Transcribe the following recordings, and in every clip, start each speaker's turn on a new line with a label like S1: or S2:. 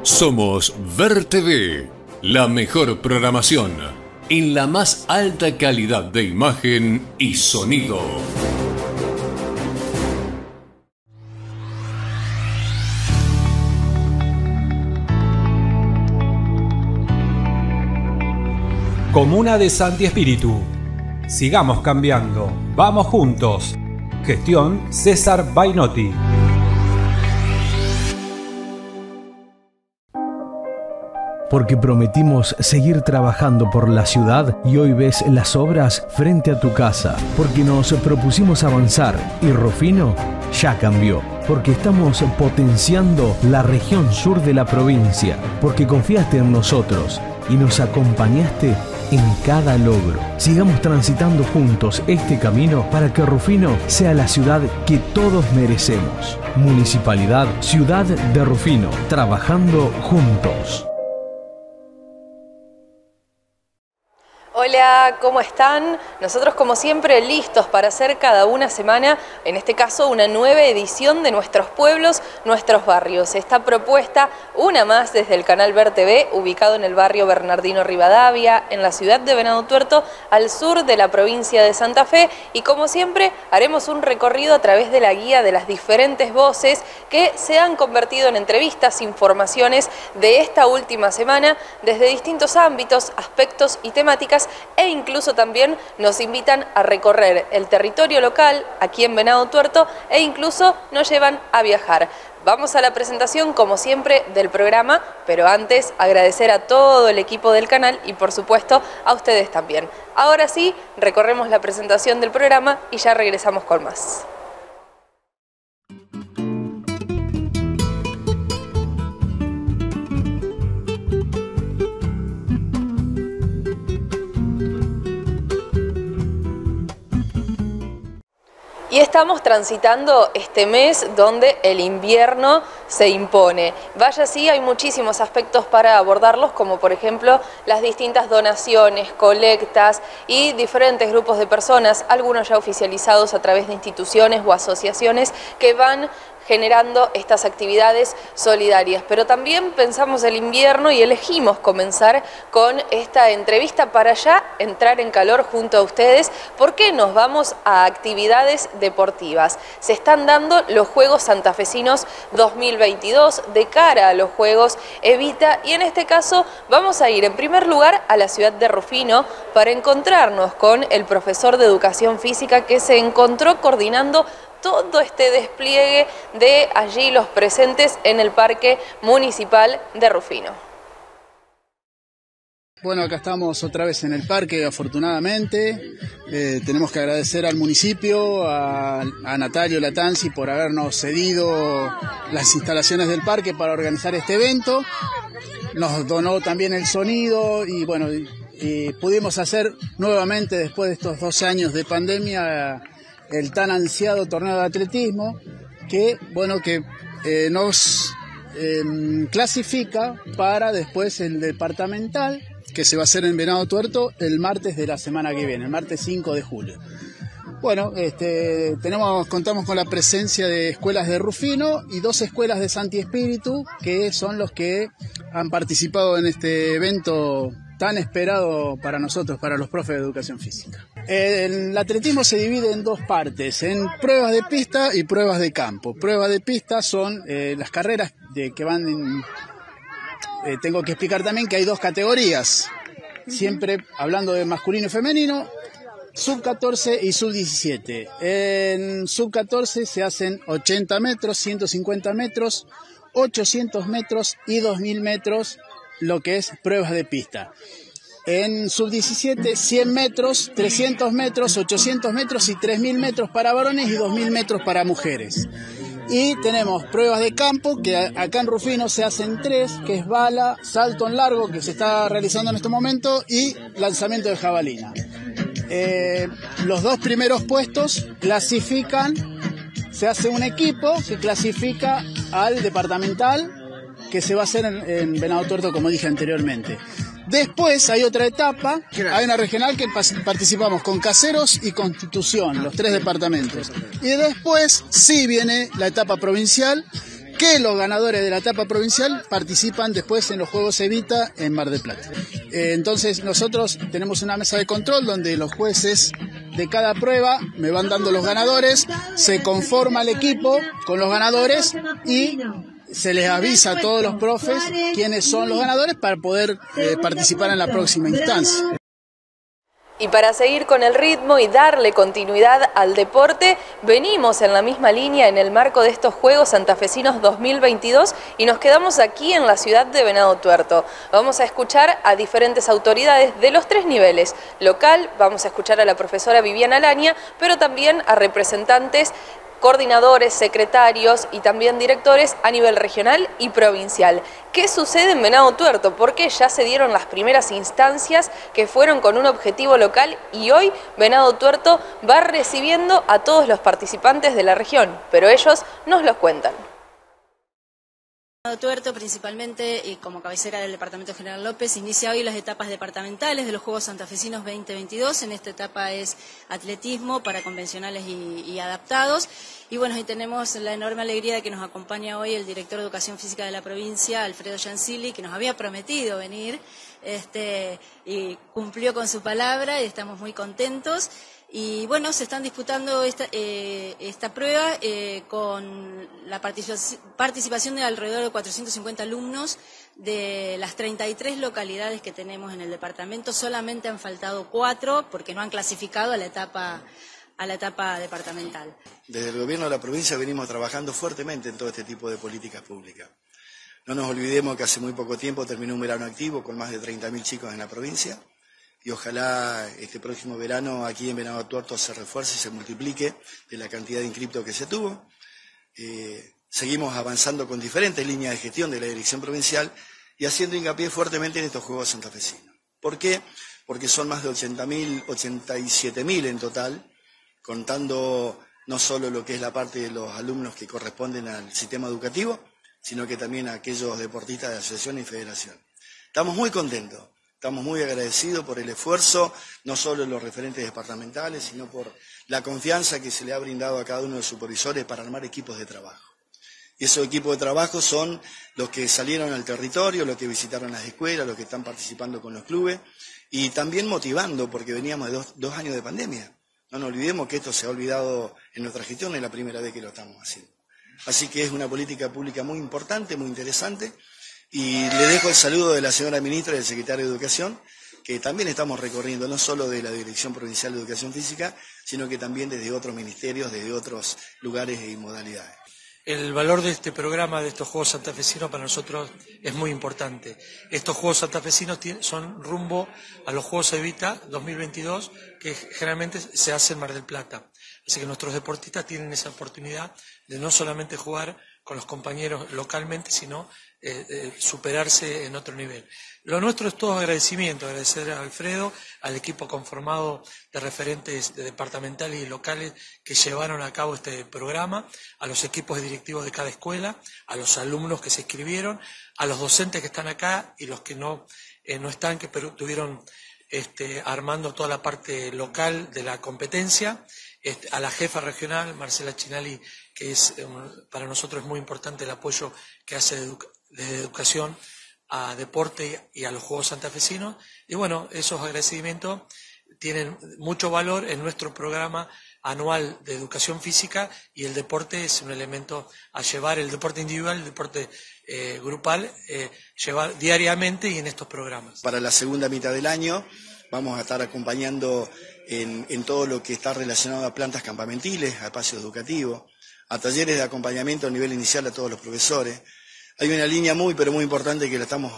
S1: Somos Ver TV, la mejor programación en la más alta calidad de imagen y sonido.
S2: Comuna de Santi Espíritu. Sigamos cambiando. Vamos juntos. Gestión César Bainotti.
S3: Porque prometimos seguir trabajando por la ciudad y hoy ves las obras frente a tu casa. Porque nos propusimos avanzar y Rufino ya cambió. Porque estamos potenciando la región sur de la provincia. Porque confiaste en nosotros y nos acompañaste en cada logro. Sigamos transitando juntos este camino para que Rufino sea la ciudad que todos merecemos. Municipalidad Ciudad de Rufino, trabajando juntos.
S4: Hola, ¿cómo están? Nosotros como siempre listos para hacer cada una semana, en este caso una nueva edición de nuestros pueblos, nuestros barrios. Esta propuesta, una más desde el canal Ver TV, ubicado en el barrio Bernardino Rivadavia, en la ciudad de Venado Tuerto, al sur de la provincia de Santa Fe. Y como siempre, haremos un recorrido a través de la guía de las diferentes voces que se han convertido en entrevistas, informaciones de esta última semana, desde distintos ámbitos, aspectos y temáticas, e incluso también nos invitan a recorrer el territorio local aquí en Venado Tuerto e incluso nos llevan a viajar. Vamos a la presentación, como siempre, del programa, pero antes agradecer a todo el equipo del canal y por supuesto a ustedes también. Ahora sí, recorremos la presentación del programa y ya regresamos con más. Y estamos transitando este mes donde el invierno se impone. Vaya sí, hay muchísimos aspectos para abordarlos, como por ejemplo las distintas donaciones, colectas y diferentes grupos de personas, algunos ya oficializados a través de instituciones o asociaciones que van generando estas actividades solidarias. Pero también pensamos el invierno y elegimos comenzar con esta entrevista para ya entrar en calor junto a ustedes, porque nos vamos a actividades deportivas. Se están dando los Juegos Santafesinos 2022 de cara a los Juegos Evita, y en este caso vamos a ir en primer lugar a la ciudad de Rufino para encontrarnos con el profesor de Educación Física que se encontró coordinando todo este despliegue de allí los presentes en el Parque Municipal de Rufino.
S5: Bueno, acá estamos otra vez en el parque, afortunadamente. Tenemos que agradecer al municipio, a Natalio Latanzi por habernos cedido las instalaciones del parque para organizar este evento. Nos donó también el sonido y bueno, pudimos hacer nuevamente, después de estos 2 años de pandemia, el tan ansiado torneo de atletismo que nos clasifica para después el departamental que se va a hacer en Venado Tuerto el martes de la semana que viene, el martes 5 de julio. Bueno, contamos con la presencia de escuelas de Rufino y 2 escuelas de Santi Espíritu, que son los que han participado en este evento tan esperado para nosotros, para los profes de educación física. El atletismo se divide en 2 partes, en pruebas de pista y pruebas de campo. Pruebas de pista son las carreras que van en... tengo que explicar también que hay 2 categorías, siempre hablando de masculino y femenino, sub-14 y sub-17. En sub-14 se hacen 80 metros, 150 metros, 800 metros y 2000 metros, lo que es pruebas de pista. En sub-17, 100 metros, 300 metros, 800 metros y 3000 metros para varones y 2000 metros para mujeres. Y tenemos pruebas de campo, que acá en Rufino se hacen 3, que es bala, salto en largo, que se está realizando en este momento, y lanzamiento de jabalina. Los 2 primeros puestos clasifican, se hace un equipo que clasifica al departamental, que se va a hacer en Venado Tuerto, como dije anteriormente. Después hay otra etapa, hay una regional que participamos con Caseros y Constitución, los 3 departamentos. Y después sí viene la etapa provincial, que los ganadores de la etapa provincial participan después en los Juegos Evita en Mar del Plata. Entonces nosotros tenemos una mesa de control donde los jueces de cada prueba me van dando los ganadores, se conforma el equipo con los ganadores y se les avisa a todos los profes quiénes son los ganadores para poder participar en la próxima instancia.
S4: Y para seguir con el ritmo y darle continuidad al deporte, venimos en la misma línea en el marco de estos Juegos Santafesinos 2022 y nos quedamos aquí en la ciudad de Venado Tuerto. Vamos a escuchar a diferentes autoridades de los 3 niveles. Local, vamos a escuchar a la profesora Viviana Laña, pero también a representantes, coordinadores, secretarios y también directores a nivel regional y provincial. ¿Qué sucede en Venado Tuerto? Porque ya se dieron las primeras instancias que fueron con un objetivo local y hoy Venado Tuerto va recibiendo a todos los participantes de la región, pero ellos nos lo cuentan.
S6: Venado Tuerto, principalmente y como cabecera del Departamento General López, inicia hoy las etapas departamentales de los Juegos Santafesinos 2022. En esta etapa es atletismo para convencionales y adaptados. Y bueno, y tenemos la enorme alegría de que nos acompaña hoy el director de Educación Física de la provincia, Alfredo Giancilli, que nos había prometido venir y cumplió con su palabra y estamos muy contentos. Y bueno, se están disputando esta prueba con la participación de alrededor de 450 alumnos de las 33 localidades que tenemos en el departamento. Solamente han faltado 4 porque no han clasificado a la etapa departamental.
S7: Desde el gobierno de la provincia venimos trabajando fuertemente en todo este tipo de políticas públicas. No nos olvidemos que hace muy poco tiempo terminó un verano activo con más de 30.000 chicos en la provincia. Y ojalá este próximo verano aquí en Venado Tuerto se refuerce y se multiplique de la cantidad de inscriptos que se tuvo. Seguimos avanzando con diferentes líneas de gestión de la dirección provincial y haciendo hincapié fuertemente en estos Juegos Santafesinos. ¿Por qué? Porque son más de 87.000 en total, contando no solo lo que es la parte de los alumnos que corresponden al sistema educativo, sino que también a aquellos deportistas de asociación y federación. Estamos muy contentos. Estamos muy agradecidos por el esfuerzo, no solo en los referentes departamentales, sino por la confianza que se le ha brindado a cada uno de los supervisores para armar equipos de trabajo. Y esos equipos de trabajo son los que salieron al territorio, los que visitaron las escuelas, los que están participando con los clubes y también motivando, porque veníamos de dos años de pandemia. No nos olvidemos que esto se ha olvidado en nuestra gestión, es la primera vez que lo estamos haciendo. Así que es una política pública muy importante, muy interesante. Y le dejo el saludo de la señora ministra y del secretario de Educación, que también estamos recorriendo, no solo de la Dirección Provincial de Educación Física, sino que también desde otros ministerios, desde otros lugares y modalidades.
S8: El valor de este programa, de estos Juegos Santafesinos, para nosotros es muy importante. Estos Juegos Santafesinos son rumbo a los Juegos Evita 2022, que generalmente se hacen en Mar del Plata. Así que nuestros deportistas tienen esa oportunidad de no solamente jugar con los compañeros localmente, sino superarse en otro nivel. Lo nuestro es todo agradecimiento, agradecer a Alfredo, al equipo conformado de referentes departamentales y locales que llevaron a cabo este programa, a los equipos directivos de cada escuela, a los alumnos que se inscribieron, a los docentes que están acá y los que no están, que estuvieron armando toda la parte local de la competencia, a la jefa regional, Marcela Chinali, que para nosotros es muy importante el apoyo que hace desde educación a deporte y a los Juegos Santafesinos. Y bueno, esos agradecimientos tienen mucho valor en nuestro programa anual de educación física y el deporte es un elemento a llevar, el deporte individual, el deporte grupal, llevar diariamente y en estos programas.
S7: Para la segunda mitad del año vamos a estar acompañando en todo lo que está relacionado a plantas campamentiles, a espacios educativos, a talleres de acompañamiento a nivel inicial a todos los profesores. Hay una línea muy importante que la estamos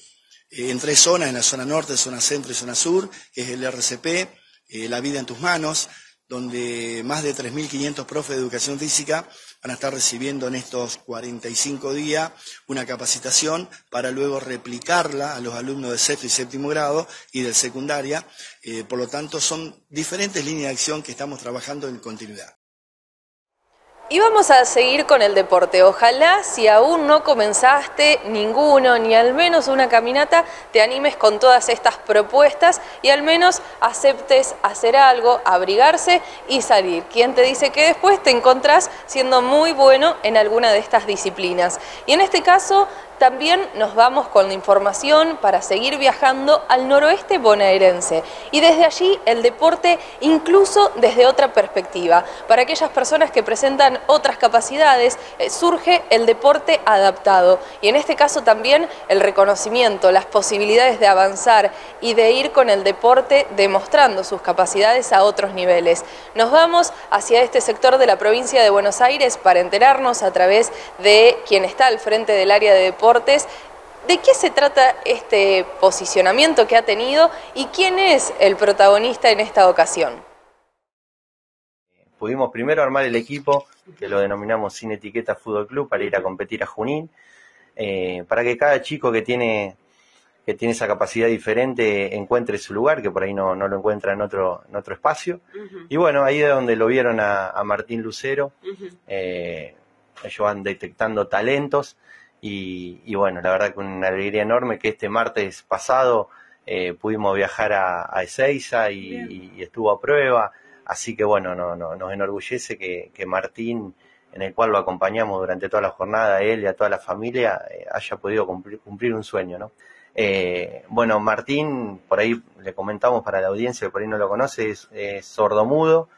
S7: en 3 zonas, en la zona norte, zona centro y zona sur, que es el RCP, La Vida en Tus Manos, donde más de 3.500 profes de educación física van a estar recibiendo en estos 45 días una capacitación para luego replicarla a los alumnos de sexto y séptimo grado y del secundaria. Por lo tanto, son diferentes líneas de acción que estamos trabajando en continuidad.
S4: Y vamos a seguir con el deporte. Ojalá, si aún no comenzaste ninguno, ni al menos una caminata, te animes con todas estas propuestas y al menos aceptes hacer algo, abrigarse y salir. ¿Quién te dice que después te encontrás siendo muy bueno en alguna de estas disciplinas? Y en este caso también nos vamos con la información para seguir viajando al noroeste bonaerense y desde allí el deporte incluso desde otra perspectiva. Para aquellas personas que presentan otras capacidades surge el deporte adaptado y en este caso también el reconocimiento, las posibilidades de avanzar y de ir con el deporte demostrando sus capacidades a otros niveles. Nos vamos hacia este sector de la provincia de Buenos Aires para enterarnos a través de quien está al frente del área de deportes. ¿De qué se trata este posicionamiento que ha tenido y quién es el protagonista en esta ocasión?
S9: Pudimos primero armar el equipo, que lo denominamos Sin Etiqueta Fútbol Club, para ir a competir a Junín, para que cada chico que tiene esa capacidad diferente encuentre su lugar, que por ahí no lo encuentra en otro espacio. Y bueno, ahí es donde lo vieron a Martín Lucero. Ellos van detectando talentos. Y bueno, la verdad que una alegría enorme que este martes pasado pudimos viajar a Ezeiza y estuvo a prueba, así que bueno, nos enorgullece que Martín, en el cual lo acompañamos durante toda la jornada, a él y a toda la familia, haya podido cumplir un sueño, ¿no? Bueno, Martín, por ahí le comentamos para la audiencia que por ahí no lo conoce, es sordomudo.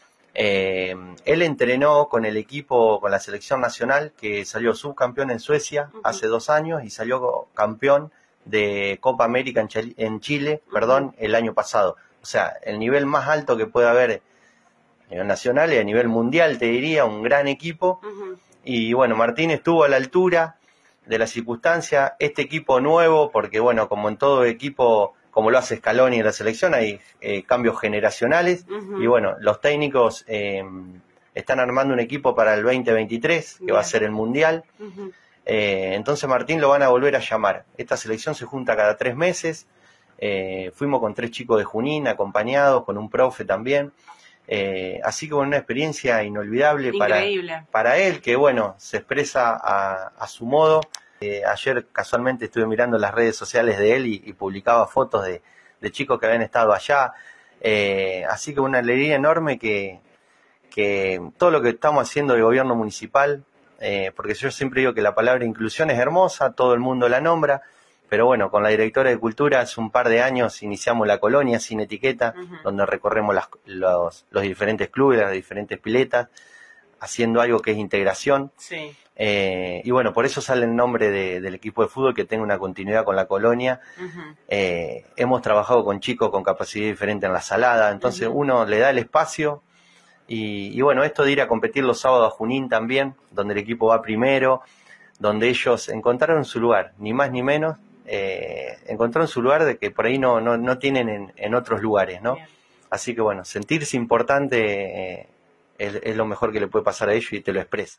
S9: Él entrenó con el equipo, con la selección nacional, que salió subcampeón en Suecia hace 2 años y salió campeón de Copa América en Chile, el año pasado. O sea, el nivel más alto que puede haber a nivel nacional y a nivel mundial, te diría, un gran equipo. Y bueno, Martín estuvo a la altura de la circunstancia. Este equipo nuevo, porque bueno, como en todo equipo, como lo hace Scaloni en la selección, hay cambios generacionales y bueno, los técnicos están armando un equipo para el 2023, que va a ser el Mundial. Entonces Martín lo van a volver a llamar. Esta selección se junta cada 3 meses. Fuimos con 3 chicos de Junín, acompañados, con un profe también. Así que bueno, una experiencia inolvidable para él, que bueno, se expresa a su modo. Ayer casualmente estuve mirando las redes sociales de él y publicaba fotos de chicos que habían estado allá, así que una alegría enorme que todo lo que estamos haciendo de gobierno municipal, porque yo siempre digo que la palabra inclusión es hermosa, todo el mundo la nombra, pero bueno, con la directora de Cultura hace un par de años iniciamos la colonia Sin Etiqueta, donde recorremos los diferentes clubes, las diferentes piletas, haciendo algo que es integración. Sí. Y bueno, por eso sale el nombre del equipo de fútbol, que tenga una continuidad con la colonia. Hemos trabajado con chicos con capacidad diferente en la salada, entonces uno le da el espacio y bueno, esto de ir a competir los sábados a Junín también, donde el equipo va primero, donde ellos encontraron su lugar, ni más ni menos, encontraron su lugar de que por ahí no tienen en otros lugares, ¿no? Bien. Así que bueno, sentirse importante es lo mejor que le puede pasar a ellos y te lo expresa.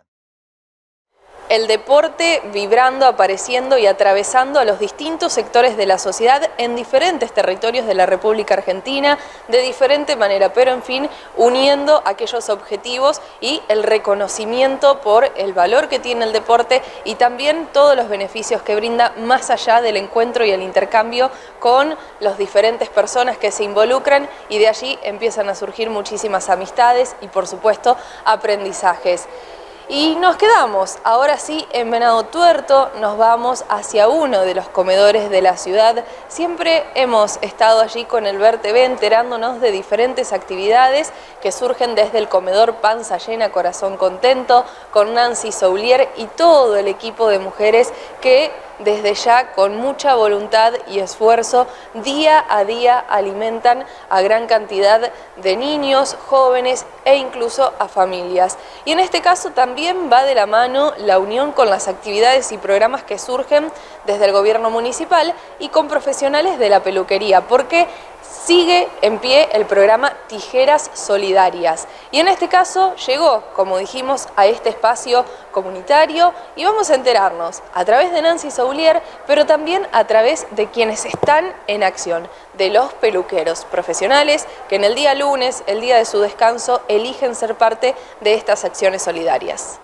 S4: El deporte vibrando, apareciendo y atravesando a los distintos sectores de la sociedad en diferentes territorios de la República Argentina, de diferente manera, pero en fin, uniendo aquellos objetivos y el reconocimiento por el valor que tiene el deporte y también todos los beneficios que brinda más allá del encuentro y el intercambio con las diferentes personas que se involucran y de allí empiezan a surgir muchísimas amistades y por supuesto aprendizajes. Y nos quedamos, ahora sí, en Venado Tuerto, nos vamos hacia uno de los comedores de la ciudad. Siempre hemos estado allí con el Ver TV enterándonos de diferentes actividades que surgen desde el comedor Panza Llena, Corazón Contento, con Nancy Soulier y todo el equipo de mujeres que desde ya con mucha voluntad y esfuerzo día a día alimentan a gran cantidad de niños, jóvenes e incluso a familias. Y en este caso también va de la mano la unión con las actividades y programas que surgen desde el gobierno municipal y con profesionales de la peluquería, porque sigue en pie el programa Tijeras Solidarias y en este caso llegó, como dijimos, a este espacio comunitario y vamos a enterarnos a través de Nancy Soulier, pero también a través de quienes están en acción, de los peluqueros profesionales que en el día lunes, el día de su descanso, eligen ser parte de estas acciones solidarias.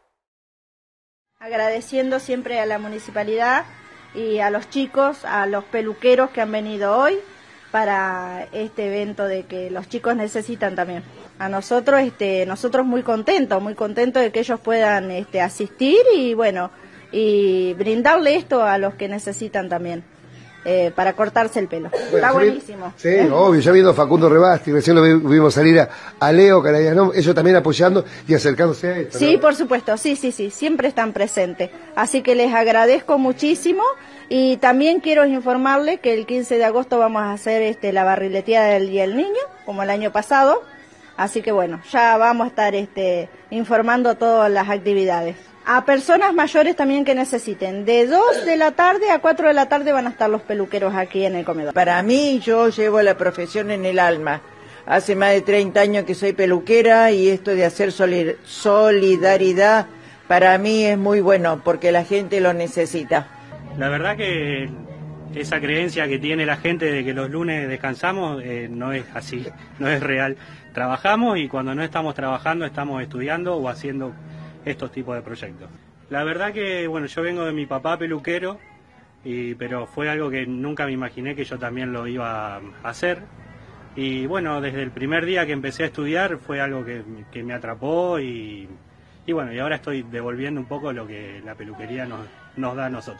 S10: Agradeciendo siempre a la municipalidad y a los chicos, a los peluqueros que han venido hoy para este evento de que los chicos necesitan también. A nosotros, nosotros muy contentos de que ellos puedan asistir y bueno, y brindarle esto a los que necesitan también. Para cortarse el pelo. Bueno, está buenísimo.
S11: Sí, obvio, ya viendo a Facundo Rebasti, recién lo vimos salir a Leo Canadiano, ellos también apoyando y acercándose a esto, ¿no?
S10: Sí, por supuesto, sí, siempre están presentes. Así que les agradezco muchísimo y también quiero informarles que el 15 de agosto vamos a hacer la barrileteada del Día del Niño, como el año pasado. Así que bueno, ya vamos a estar informando todas las actividades. A personas mayores también que necesiten. De 2 de la tarde a 4 de la tarde van a estar los peluqueros aquí en el comedor.
S12: Para mí, yo llevo la profesión en el alma. Hace más de 30 años que soy peluquera y esto de hacer solidaridad para mí es muy bueno porque la gente lo necesita.
S13: La verdad que esa creencia que tiene la gente de que los lunes descansamos no es así, no es real. Trabajamos y cuando no estamos trabajando estamos estudiando o haciendo estos tipos de proyectos. La verdad que, bueno, yo vengo de mi papá peluquero, pero fue algo que nunca me imaginé que yo también lo iba a hacer. Y bueno, desde el primer día que empecé a estudiar fue algo que me atrapó y bueno, y ahora estoy devolviendo un poco lo que la peluquería nos da a nosotros.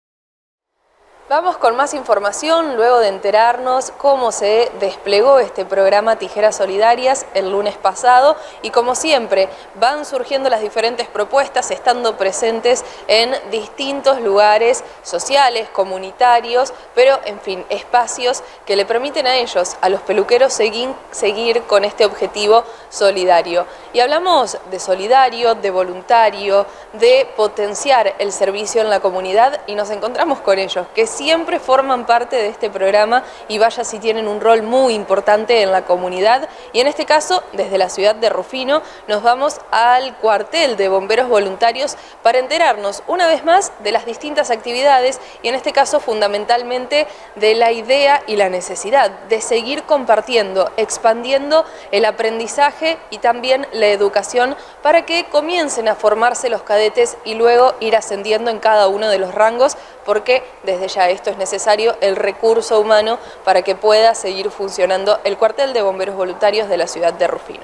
S4: Vamos con más información luego de enterarnos cómo se desplegó este programa Tijeras Solidarias el lunes pasado y como siempre van surgiendo las diferentes propuestas estando presentes en distintos lugares sociales, comunitarios, pero en fin, espacios que le permiten a ellos, a los peluqueros, seguir con este objetivo solidario. Y hablamos de solidario, de voluntario, de potenciar el servicio en la comunidad y nos encontramos con ellos, que siempre forman parte de este programa y vaya si tienen un rol muy importante en la comunidad y en este caso desde la ciudad de Rufino nos vamos al cuartel de bomberos voluntarios para enterarnos una vez más de las distintas actividades y en este caso fundamentalmente de la idea y la necesidad de seguir compartiendo, expandiendo el aprendizaje y también la educación para que comiencen a formarse los cadetes y luego ir ascendiendo en cada uno de los rangos porque desde ya esto es necesario el recurso humano para que pueda seguir funcionando el cuartel de bomberos voluntarios de la ciudad de Rufino.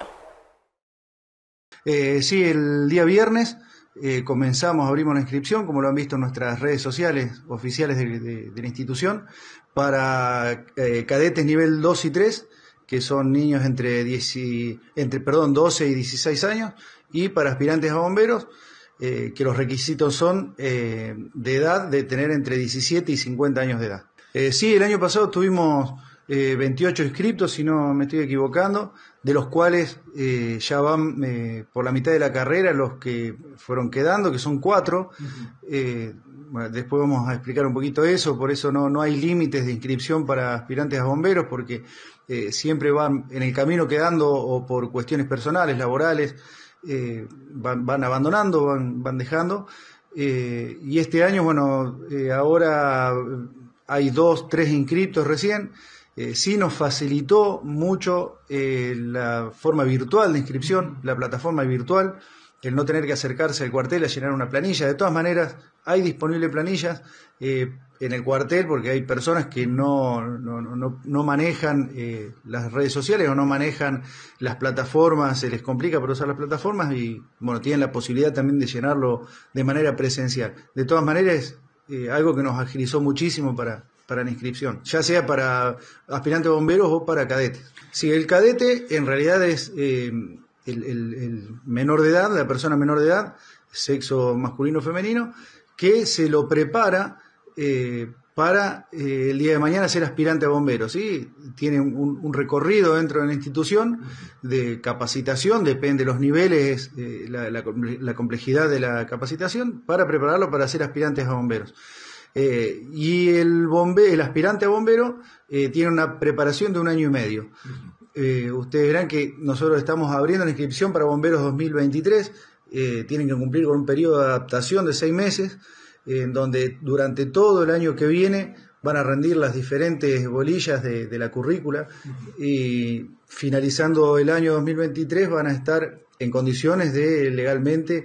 S14: Sí, el día viernes abrimos la inscripción, como lo han visto en nuestras redes sociales oficiales de la institución, para cadetes nivel 2 y 3, que son niños entre 12 y 16 años, y para aspirantes a bomberos, que los requisitos son de edad de tener entre 17 y 50 años de edad. Sí, el año pasado tuvimos 28 inscriptos, si no me estoy equivocando, de los cuales ya van por la mitad de la carrera los que fueron quedando, que son 4. Bueno, después vamos a explicar un poquito eso, por eso no hay límites de inscripción para aspirantes a bomberos, porque siempre van en el camino quedando o por cuestiones personales, laborales, van abandonando, van dejando, y este año, bueno, ahora hay 2, 3 inscriptos recién. Sí nos facilitó mucho la forma virtual de inscripción, la plataforma virtual, el no tener que acercarse al cuartel a llenar una planilla. De todas maneras, hay disponibles planillas en el cuartel porque hay personas que no manejan las redes sociales o no manejan las plataformas, se les complica para usar las plataformas y bueno, tienen la posibilidad también de llenarlo de manera presencial. De todas maneras, algo que nos agilizó muchísimo para la inscripción, ya sea para aspirantes bomberos o para cadetes. Sí, el cadete en realidad es el menor de edad, la persona menor de edad, sexo masculino o femenino, que se lo prepara para el día de mañana ser aspirante a bomberos, ¿sí? Tiene un recorrido dentro de la institución de capacitación, depende de los niveles, la complejidad de la capacitación, para prepararlo para ser aspirantes a bomberos. Y el aspirante a bombero tiene una preparación de 1 año y medio. Ustedes verán que nosotros estamos abriendo la inscripción para bomberos 2023, tienen que cumplir con un periodo de adaptación de 6 meses, en donde durante todo el año que viene van a rendir las diferentes bolillas de la currícula y finalizando el año 2023 van a estar en condiciones de legalmente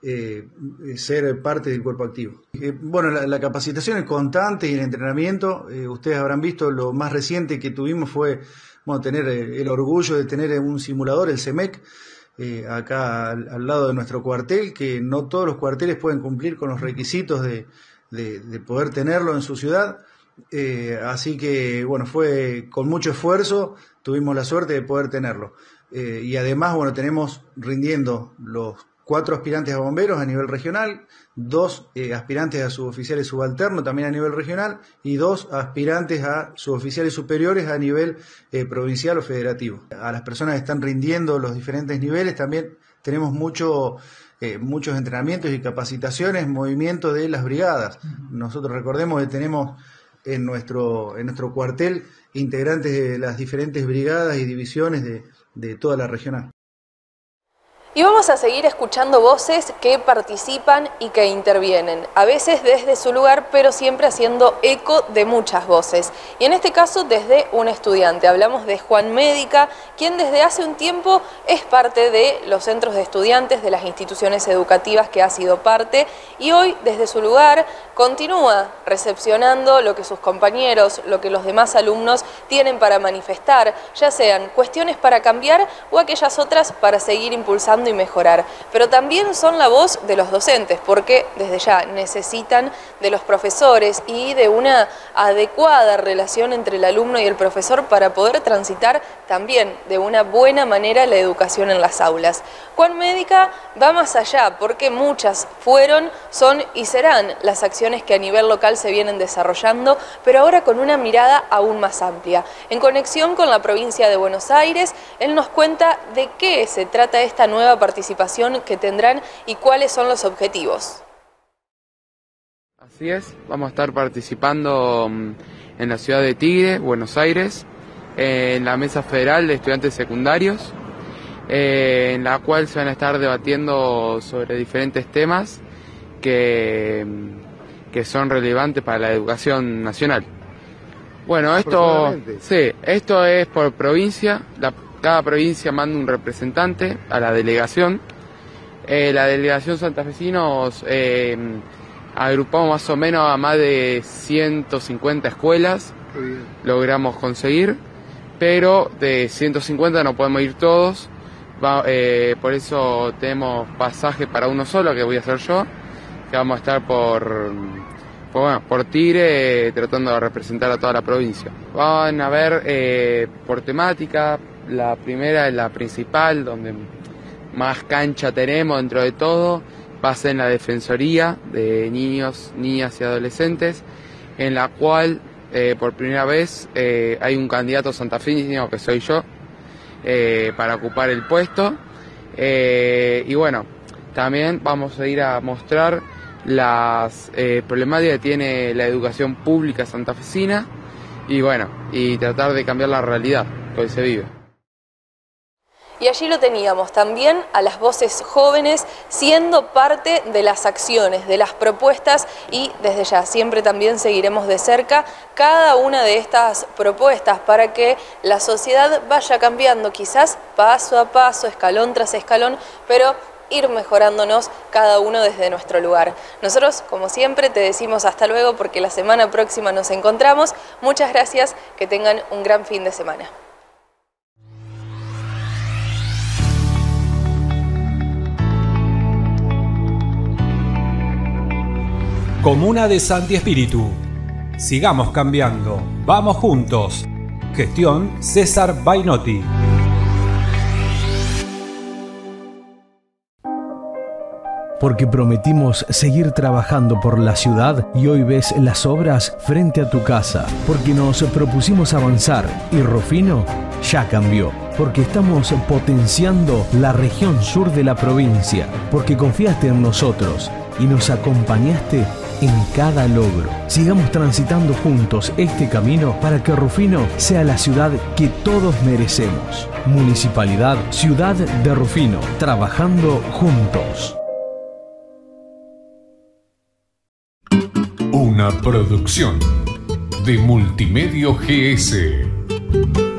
S14: ser parte del cuerpo activo. Bueno, la capacitación es constante y el entrenamiento, ustedes habrán visto lo más reciente que tuvimos fue tener el orgullo de tener un simulador, el CEMEC, acá al lado de nuestro cuartel, que no todos los cuarteles pueden cumplir con los requisitos de poder tenerlo en su ciudad. Así que bueno, fue con mucho esfuerzo, tuvimos la suerte de poder tenerlo. Y además, bueno, tenemos rindiendo los 4 aspirantes a bomberos a nivel regional, 2 aspirantes a suboficiales subalternos también a nivel regional y 2 aspirantes a suboficiales superiores a nivel provincial o federativo. A las personas que están rindiendo los diferentes niveles también tenemos muchos entrenamientos y capacitaciones, movimiento de las brigadas. Nosotros recordemos que tenemos en nuestro cuartel integrantes de las diferentes brigadas y divisiones de toda la regional.
S4: Y vamos a seguir escuchando voces que participan y que intervienen, a veces desde su lugar, pero siempre haciendo eco de muchas voces. Y en este caso desde un estudiante. Hablamos de Juan Médica, quien desde hace un tiempo es parte de los centros de estudiantes, de las instituciones educativas que ha sido parte, y hoy desde su lugar continúa recepcionando lo que sus compañeros, lo que los demás alumnos tienen para manifestar, ya sean cuestiones para cambiar o aquellas otras para seguir impulsando y mejorar, pero también son la voz de los docentes, porque desde ya necesitan de los profesores y de una adecuada relación entre el alumno y el profesor para poder transitar también de una buena manera la educación en las aulas. Juan Médica va más allá, porque muchas fueron, son y serán las acciones que a nivel local se vienen desarrollando, pero ahora con una mirada aún más amplia. En conexión con la provincia de Buenos Aires, él nos cuenta de qué se trata esta nueva participación que tendrán y cuáles son los objetivos.
S15: Así es, vamos a estar participando en la ciudad de Tigre, Buenos Aires, en la Mesa Federal de Estudiantes Secundarios, en la cual se van a estar debatiendo sobre diferentes temas que son relevantes para la educación nacional. Bueno, esto es por provincia. Cada provincia manda un representante a la delegación. La delegación santafesinos agrupamos más o menos a más de 150 escuelas. Logramos conseguir, pero de 150 no podemos ir todos. Por eso tenemos pasaje para uno solo, que voy a hacer yo, que vamos a estar por Tigre, tratando de representar a toda la provincia. Van a ver por temática. La primera es la principal, donde más cancha tenemos dentro de todo, va a ser en la Defensoría de Niños, Niñas y Adolescentes, en la cual por primera vez hay un candidato santafesino, que soy yo, para ocupar el puesto. Y bueno, también vamos a ir a mostrar las problemáticas que tiene la educación pública santafesina y bueno, y tratar de cambiar la realidad que hoy se vive.
S4: Y allí lo teníamos también a las voces jóvenes siendo parte de las acciones, de las propuestas, y desde ya siempre también seguiremos de cerca cada una de estas propuestas para que la sociedad vaya cambiando, quizás paso a paso, escalón tras escalón, pero ir mejorándonos cada uno desde nuestro lugar. Nosotros, como siempre, te decimos hasta luego, porque la semana próxima nos encontramos. Muchas gracias, que tengan un gran fin de semana.
S2: Comuna de Santi Espíritu. Sigamos cambiando. Vamos juntos. Gestión César Bainotti.
S3: Porque prometimos seguir trabajando por la ciudad y hoy ves las obras frente a tu casa. Porque nos propusimos avanzar y Rufino ya cambió. Porque estamos potenciando la región sur de la provincia. Porque confiaste en nosotros y nos acompañaste en cada logro. Sigamos transitando juntos este camino para que Rufino sea la ciudad que todos merecemos. Municipalidad Ciudad de Rufino, trabajando juntos.
S1: Una producción de Multimedio GS.